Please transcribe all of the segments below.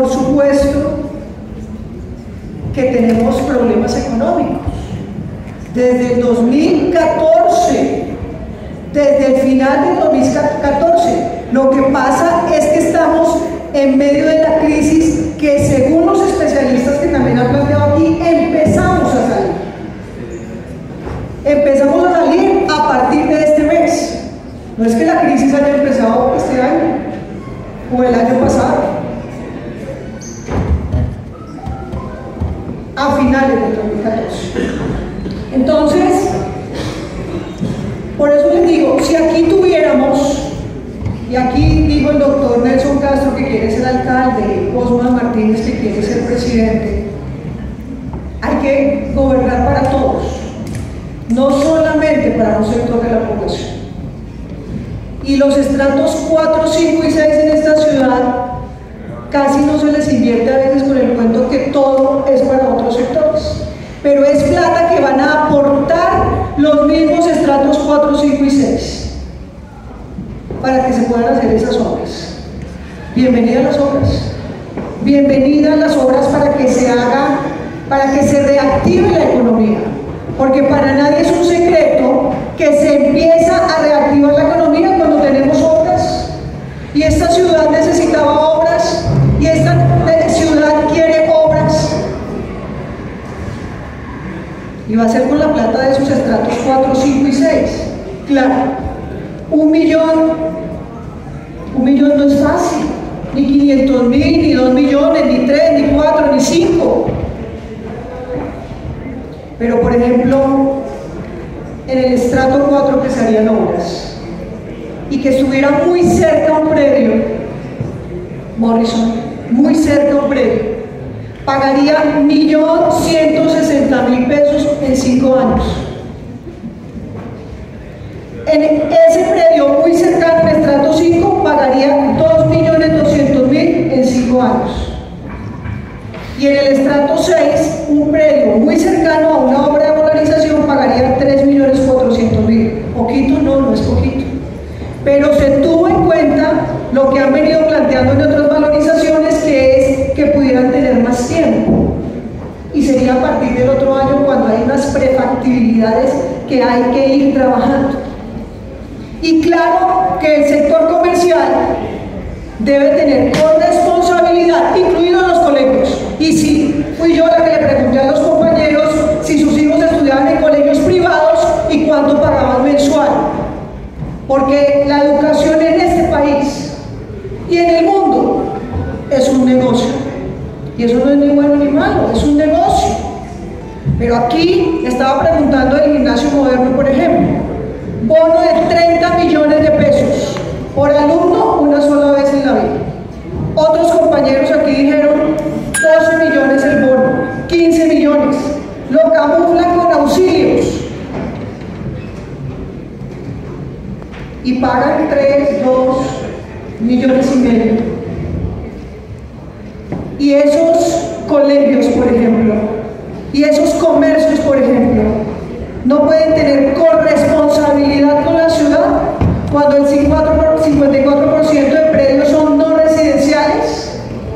Por supuesto que tenemos problemas económicos. Desde el 2014, desde el final del 2014, lo que pasa es que estamos en medio de la crisis que, según los especialistas que también han planteado aquí, empezamos a salir. Empezamos a salir a partir de este mes. No es que la crisis haya empezado este año o el año pasado, a finales del 2014. Entonces, por eso les digo, si aquí tuviéramos, y aquí dijo el doctor Nelson Castro que quiere ser alcalde, Osman Martínez que quiere ser presidente, hay que gobernar para todos, no solamente para un sector de la población. Y los estratos 4, 5 y 6 en esta ciudad casi no se les invierte a veces con el cuento que todo es para otros sectores, pero es plata que van a aportar los mismos estratos 4, 5 y 6 para que se puedan hacer esas obras. Bienvenidas las obras, bienvenidas las obras para que se haga, para que se reactive la economía, porque para nadie es un secreto que se empieza a reactivar la economía cuando tenemos obras, y esta ciudad necesitaba obras, y esta ciudad quiere obras, y va a ser con la plata de esos estratos 4, 5 y 6. Claro, 1 millón no es fácil, ni 500.000, ni 2 millones, ni 3, ni 4, ni 5. Pero, por ejemplo, en el estrato 4 que se harían obras y que estuviera muy cerca un predio, Morrison, muy cerca un predio, pagaría 1.160.000 pesos en 5 años. En ese predio muy cercano al estrato 5 pagaría 2.200.000 en 5 años. Y en el estrato 6, un predio muy cercano a una obra de valorización pagaría 3.400.000. Poquito, no es poquito. Pero se tuvo en cuenta lo que han venido planteando en otras valorizaciones, que es que pudieran tener más tiempo. Y sería a partir del otro año, cuando hay unas prefactibilidades que hay que ir trabajando. Y claro que el sector comercial debe tener corresponsabilidad, incluidos los colegios. Y sí, fui yo la que le pregunté a los compañeros si sus hijos estudiaban en colegios privados y cuánto pagaban mensual. Porque la educación en este país y en el mundo es un negocio. Y eso no es ni bueno ni malo, es un negocio. Pero aquí estaba preguntando el Gimnasio Moderno, por ejemplo. Bono de 30 millones de pesos por alumno una sola vez en la vida. Otros compañeros aquí dijeron 12 millones el bono, 15 millones. Lo camuflan con auxilios y pagan 3, 2 millones y medio. Y esos colegios, por ejemplo, y esos comercios, por ejemplo, no pueden tener corresponsabilidad con la ciudad cuando el 54% de predios son no residenciales,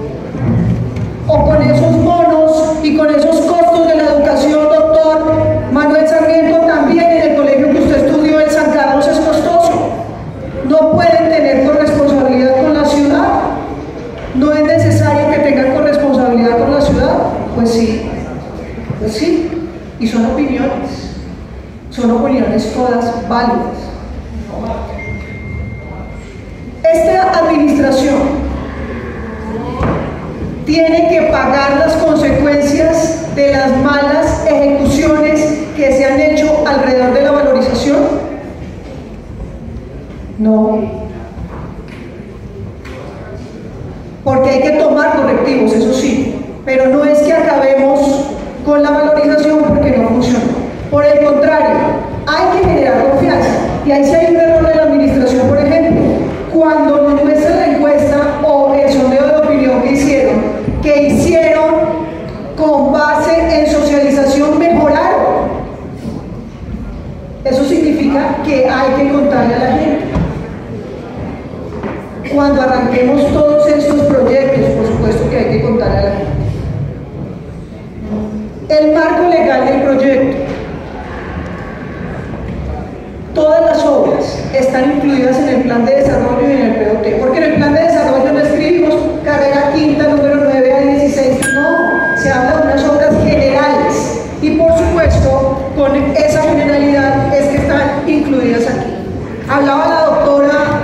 o con esos bonos y con esos costos de la educación. Doctor Manuel Sarmiento, también en el colegio que usted estudió en San Carlos es costoso. No pueden tener corresponsabilidad con la ciudad. ¿No es necesario que tengan corresponsabilidad con la ciudad? Pues sí, y son opiniones todas válidas. Esta administración tiene que pagar las consecuencias de las malas ejecuciones que se han hecho alrededor de la valorización. No, porque hay que tomar correctivos, eso sí, pero no es que acabemos con la valorización porque no funciona. Por el contrario, hay que generar confianza. Y ahí sí hay un error de la administración, por ejemplo, cuando nos muestra la encuesta o el sondeo de opinión que hicieron con base en socialización, mejoraron. Eso significa que hay que contarle a la gente. Cuando arranquemos todos estos proyectos, por supuesto que hay que contarle a la gente. El marco legal del proyecto. Todas las obras están incluidas en el plan de desarrollo y en el POT, porque en el plan de desarrollo no escribimos carrera quinta, número 9 a 16, no, se habla de unas obras generales, y por supuesto, con esa generalidad es que están incluidas aquí. Hablaba la doctora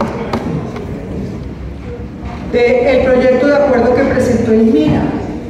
del proyecto de acuerdo que presentó el MINA,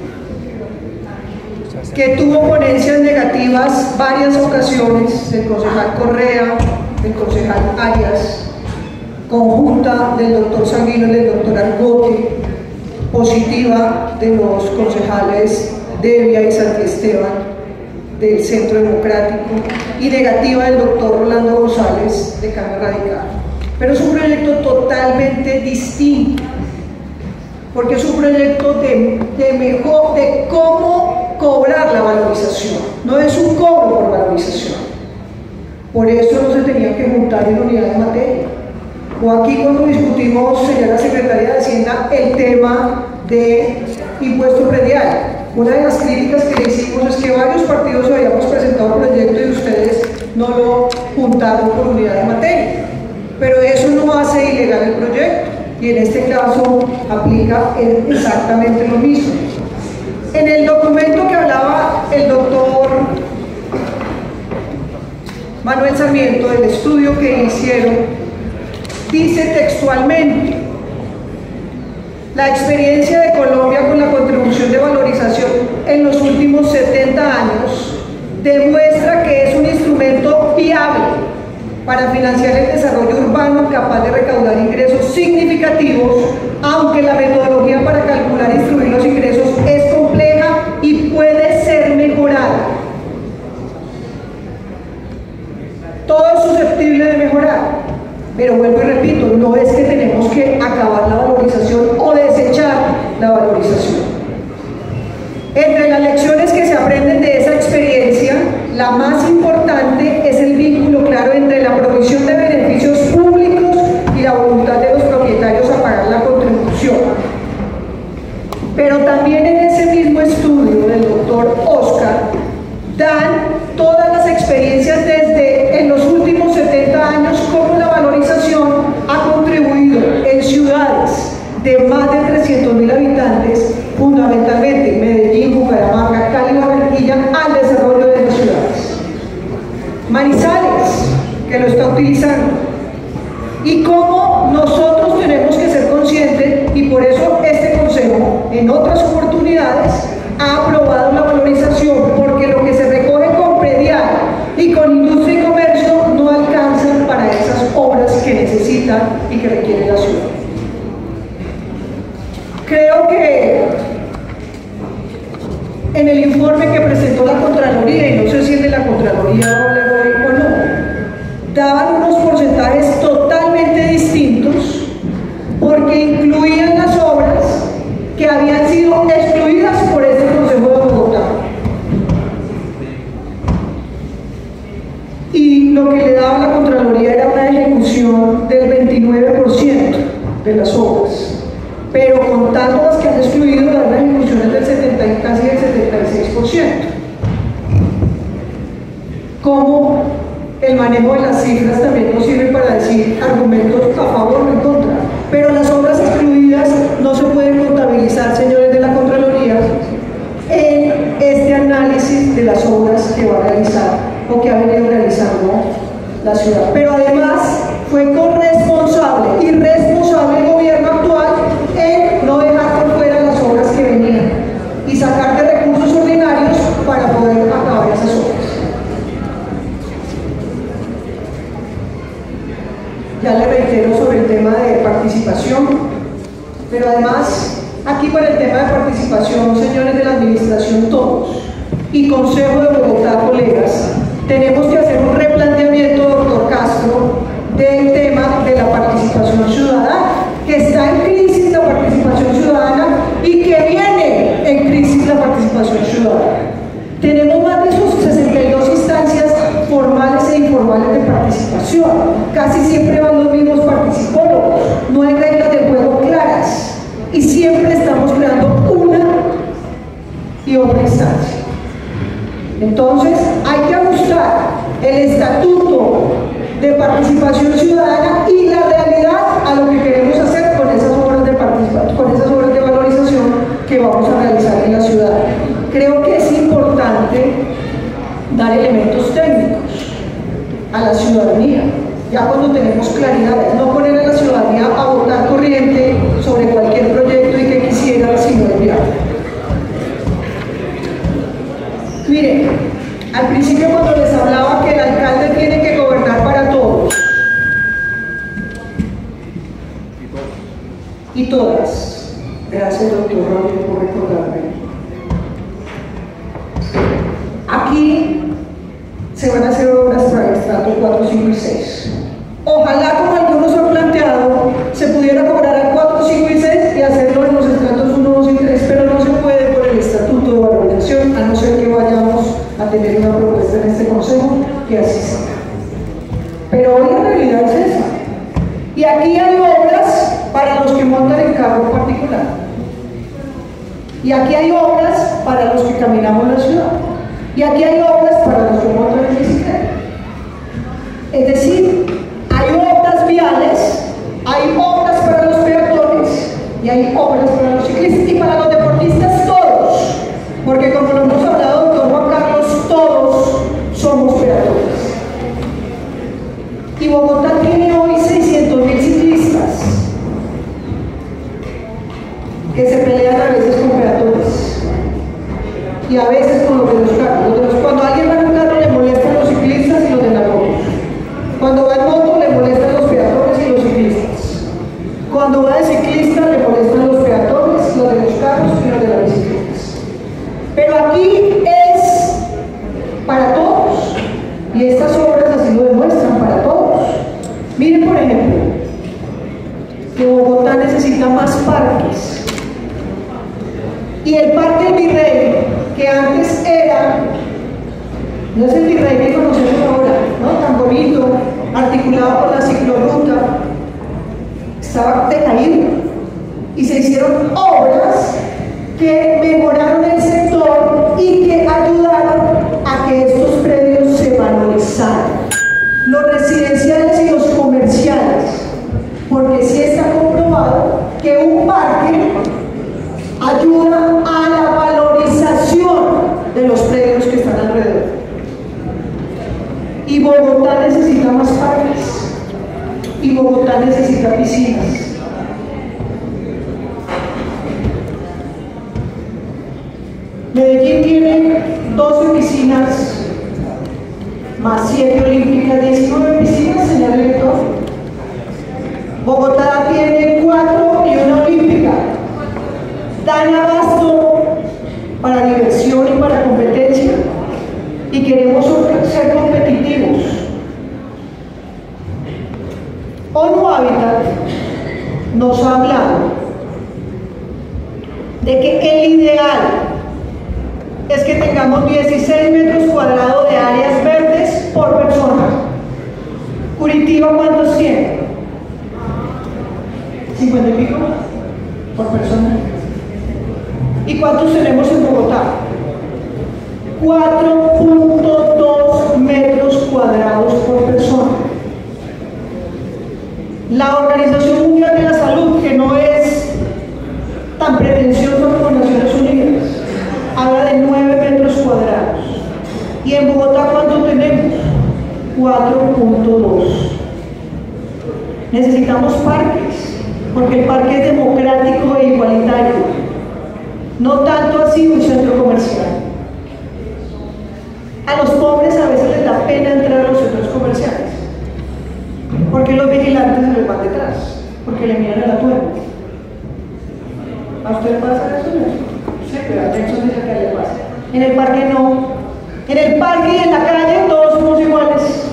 que tuvo ponencias negativas varias ocasiones del concejal Correa, del concejal Arias, conjunta del doctor Sanguino y del doctor Argote, positiva de los concejales Devia y Santi Esteban del Centro Democrático y negativa del doctor Rolando González de Cambio Radical. Pero es un proyecto totalmente distinto, porque es un proyecto de cómo cobrar la valorización, no es un cobro por valorización. Por eso no se tenía que juntar en unidad de materia. O aquí cuando discutimos, señora Secretaria de Hacienda, el tema de impuesto predial. Una de las críticas que le hicimos es que varios partidos habíamos presentado un proyecto y ustedes no lo juntaron por unidad de materia. Pero eso no hace ilegal el proyecto. Y en este caso aplica exactamente lo mismo. En el documento que hablaba el doctor Manuel Sarmiento, del estudio que hicieron, dice textualmente: la experiencia de Colombia con la contribución de valorización en los últimos 70 años demuestra que es un instrumento viable para financiar el desarrollo urbano capaz de recaudar ingresos significativos, aunque la metodología para calcular y distribuir los ingresos es compleja y puede ser mejorada. Todo es susceptible de mejorar, pero vuelvo y repito, no es que tenemos que acabar la valorización o desechar la valorización. Entre las lecciones que se aprenden de esa experiencia, la más importante es el vínculo claro entre la provisión de beneficios públicos y la voluntad de los propietarios a pagar la contribución. Pero también en ese mismo estudio del doctor Oscar dan todas las experiencias desde en los últimos 70 años cómo la valorización ha contribuido en ciudades de más de 300.000 habitantes, fundamentalmente Medellín, Bucaramanga, Cali, Barranquilla, al desarrollo de las ciudades. Manizales, que lo está utilizando. Y cómo nosotros tenemos que ser conscientes, y por eso este Consejo, en otras oportunidades, ha aprobado la valorización, porque lo que se recoge con predial y con industria y comercio no alcanzan para esas obras que necesitan y que requiere la ciudad. Creo que en el informe que presentó la Contraloría, y no sé si el de la Contraloría o no, daban unos porcentajes totalmente distintos, porque incluían las obras que habían sido excluidas por este Consejo de Bogotá. Y lo que le daba la Contraloría era una ejecución del 29% de las obras. Pero contando las que han excluido, dan ejecuciones del 70, casi del 76%. Como el manejo de las cifras también nos sirve para decir argumentos a favor o en contra. Pero las obras excluidas no se pueden contabilizar, señores de la Contraloría, en este análisis de las obras que va a realizar o que ha venido realizando la ciudad. Pero además fue corresponsable y responsable el gobierno actual en no dejar por fuera las obras que venían y sacar de recursos ordinarios para poder acabar esas obras. Ya le reitero sobre el tema de participación, pero además aquí para el tema de participación, señores de la administración todos y Consejo de Bogotá, colegas, tenemos que hacer un replanteamiento, doctor Castro, del tema de la participación ciudadana, que está en crisis la participación ciudadana y que viene en crisis la participación ciudadana. Tenemos más de 62 instancias formales e informales de participación. Casi siempre van los mismos participólogos, no hay reglas de juego claras y siempre estamos creando y todas. Gracias, doctor Rodríguez, por recordarme. Aquí se van a hacer obras para el estrato 4, 5 y 6. Ojalá, como algunos han planteado, se pudiera cobrar al 4, 5 y 6 y hacerlo en los estratos 1, 2 y 3, pero no se puede por el estatuto de valorización, a no ser que vayamos a tener una propuesta en este consejo que así sea. Pero hoy la realidad es esa. Y aquí hay obras para los que montan en carro particular. Y aquí hay obras para los que caminamos la ciudad. Y aquí hay obras para los que montan en bicicleta. Es decir, hay obras viales, hay obras para los peatones y hay obras para los ciclistas y para los deportistas todos. Porque como lo hemos hablado, doctor Juan Carlos, todos somos peatones. Y Bogotá tiene hoy 600.000 ciclistas que se pelean a veces con peatones y a veces con los de los carros. Cuando alguien va en un carro le molestan los ciclistas y los de la moto. Cuando va en moto le molestan los peatones y los ciclistas. Cuando va de ciclista le molestan los peatones, los de los carros y los de las bicicletas. Pero aquí es para todos. Y estas obras así lo demuestran, para todos. Miren, por ejemplo, que Bogotá necesita más parques. Y el Parque El Virrey, que antes era, no es el Virrey que conocemos ahora, ¿no? Tan bonito, articulado por la ciclorruta, estaba decaído. Y se hicieron obras que mejoraron el sector y que ayudaron a que estos predios se valorizaran, los residenciales y los comerciales, porque sí está comprobado que un parque ayuda a la valorización de los predios que están alrededor. Y Bogotá necesita más parques, y Bogotá necesita piscinas. Medellín tiene 12 piscinas, más 7 olímpicas, 19 piscinas, señor director. Bogotá tiene 4 y una olímpica. Dan abasto para diversión y para competencia, y queremos ser competitivos. ONU Habitat nos ha hablado de que el ideal es que tengamos 16 metros cuadrados de áreas verdes por persona. Curitiba, ¿cuántos tiene? 50 y pico por persona. ¿Y cuántos tenemos en Bogotá? 4.2 metros cuadrados por persona. La Organización Mundial de la Salud, que no es tan pretenciosa como Naciones Unidas, habla de 9 metros cuadrados. ¿Y en Bogotá cuánto tenemos? 4.2. Necesitamos parques, porque el parque es democrático e igualitario. No tanto así un centro comercial. A los pobres a veces les da pena entrar a los centros comerciales, porque los vigilantes se les van detrás, porque le miran a la puerta. ¿A usted pasa eso? Sí, pero a Jackson dice que le pasa. En el parque no. En el parque y en la calle todos somos iguales.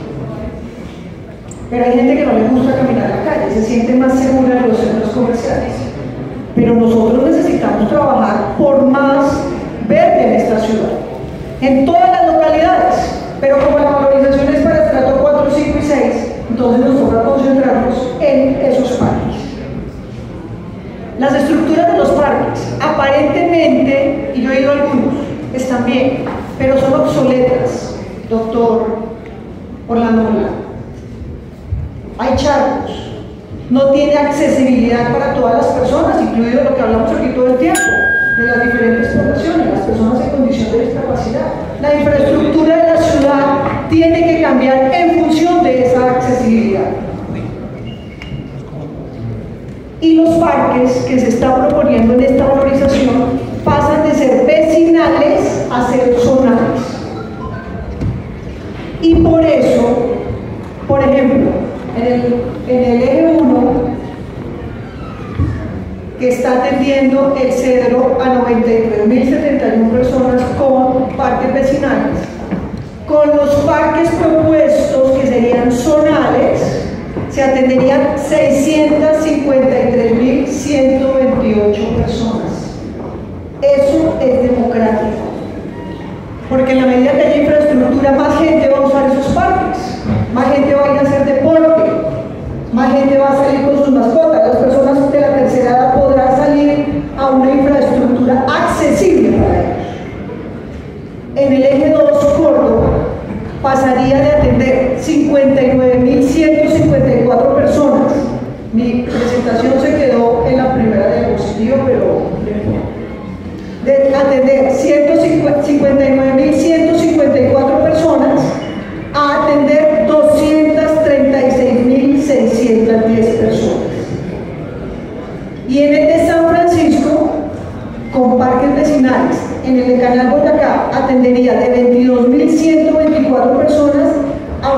Pero hay gente que no le gusta caminar a la calle, se siente más segura en los centros comerciales. Pero nosotros necesitamos trabajar por más verde en esta ciudad, en todas las localidades. Pero como la valorización es para estrato 4, 5 y 6, entonces nos toca concentrarnos en esos parques. Las estructuras de los parques, aparentemente, y yo he ido a algunos, están bien, pero son obsoletas, doctor Orlando Molano. Hay charcos, no tiene accesibilidad para todas las personas, incluido lo que hablamos aquí todo el tiempo, de las diferentes poblaciones, las personas en condición de discapacidad. La infraestructura de la ciudad tiene que cambiar en función de esa accesibilidad. Y los parques que se están proponiendo en esta valorización pasan de ser vecinales a ser zonales. Y por eso, por ejemplo, en el eje 1 que está atendiendo el Cedro a 93.071 personas con parques vecinales. Con los parques propuestos, que serían zonales, se atenderían 653.128 personas. Eso es democrático, porque en la medida que haya infraestructura, más gente va a usar esos parques, más gente va a ir a hacer deporte, más gente va a salir con sus mascotas, las personas de la tercera edad podrán salir a una infraestructura accesible para ellos. En el eje 2, Córdoba, pasaría de atender 59.154 personas. Mi presentación se quedó en la primera diapositiva, pero de atender 59.154 personas a atender 236.610 personas. Y en el de San Francisco, con parques vecinales, en el de Canal Boyacá atendería de 22.124 personas a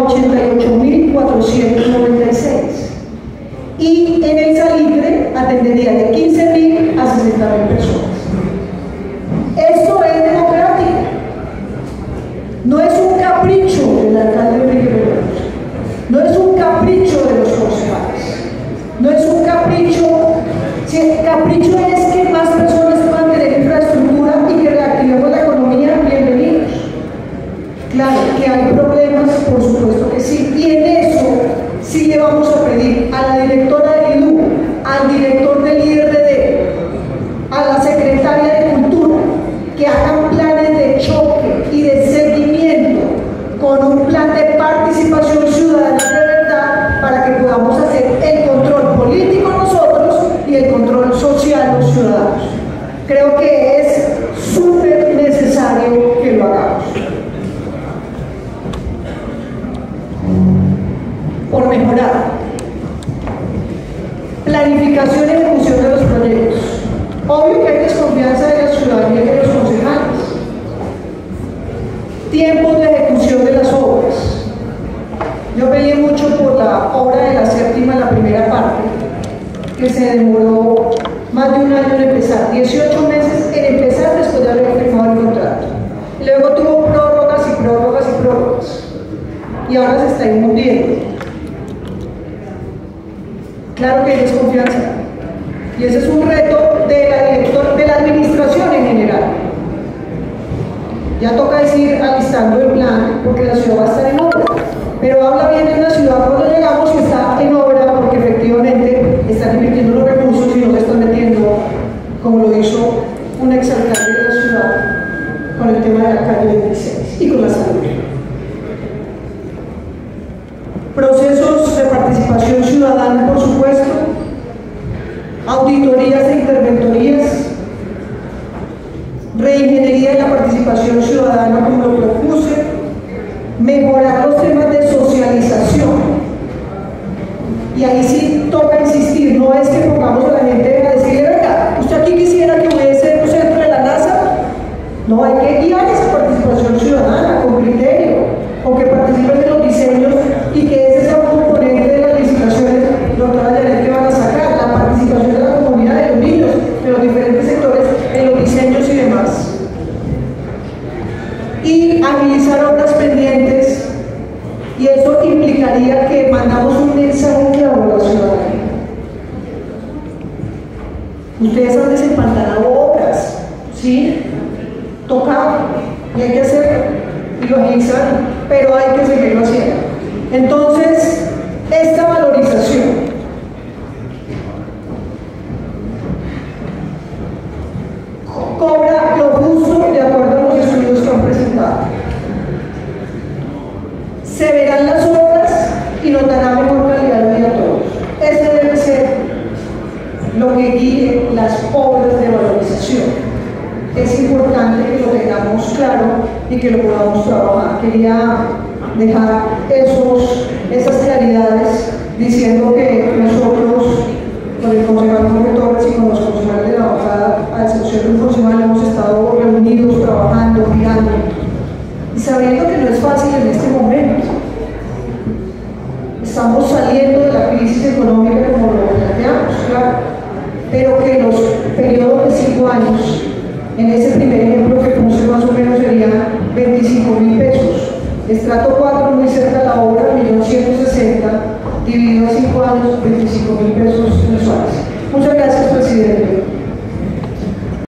88.496. Y en el Salitre atendería de 15.000 a 60.000 personas. Esto es democrático. No es un capricho del alcalde Enrique Peñalosa, no es un capricho de los concejales, no es un capricho. Si el capricho es que más personas puedan tener infraestructura y que reactivemos la economía, bienvenidos. Claro que hay problemas, por supuesto que sí, y en eso sí le vamos a pedir a la directora del IDU, al director del IRD, a la secretaria de Cultura, que hagan planes de choque y de seguimiento con un plan de participación ciudadana de verdad, para que podamos hacer el control político nosotros y el control social los ciudadanos. Creo que es súper necesario que lo hagamos. Por mejorar. Planificación y ejecución de los proyectos. Obvio que hay desconfianza de la ciudadanía y de los concejales. Tiempos de ejecución de las obras. Yo peleé mucho por la obra de la séptima, la primera parte, que se demoró más de un año en empezar, 18 meses en empezar después de haber firmado el contrato. Y luego tuvo prórrogas y prórrogas y prórrogas. Y ahora se está hundiendo. Claro que hay desconfianza. Y ese es un reto de la administración en general. Ya toca decir, alistando el plan, porque la ciudad va a estar en obra. Pero habla bien de una ciudad cuando llegamos y está en obra, porque efectivamente están invirtiendo los recursos y no se están metiendo, como lo hizo un exalcalde de la ciudad, con el tema de la calle 26 y con la salud. Procesos de participación ciudadana, por supuesto, auditorías e interventorías, reingeniería de la participación ciudadana, como lo propuse, mejorar los temas de socialización. Y ahí sí toca insistir, no es que pongamos a la gente a decirle, venga, usted aquí quisiera que hubiese un centro de la NASA. No, hay que guiar esa participación ciudadana con criterio, o que participen de los diseños y que ese sea un componente de las licitaciones, doctora Janet, que van a sacar, la participación de la comunidad, de los niños, de los diferentes sectores, en los diseños y demás. Y agilizar obras pendientes, y eso implicaría que mandamos un mensaje claro a la ciudadanía. Ustedes han desempantanado obras, ¿sí? Toca, y hay que hacerlo, y lo agilizar, pero hay que seguirlo haciendo. Entonces, esta valorización cobra lo justo de acuerdo a los estudios que han presentado. Se verán las obras y nos dará mejor calidad de vida a todos. Ese debe ser lo que guíe las obras de valorización. Es importante que lo tengamos claro y que lo podamos trabajar. Quería dejar esas claridades diciendo que nosotros, con el concejal Jorge Torres y con los concejales de la bancada, a excepción de un concejal, hemos estado reunidos, trabajando, mirando y sabiendo que no es fácil en este momento. Estamos saliendo de la crisis económica como lo planteamos, claro, pero que los periodos de 5 años, en ese primer ejemplo que puse más o menos serían 25.000 pesos. Estrato 4, muy cerca de la obra, 1.160.000, dividido a 5 años, 25.000 pesos mensuales. Muchas gracias, presidente.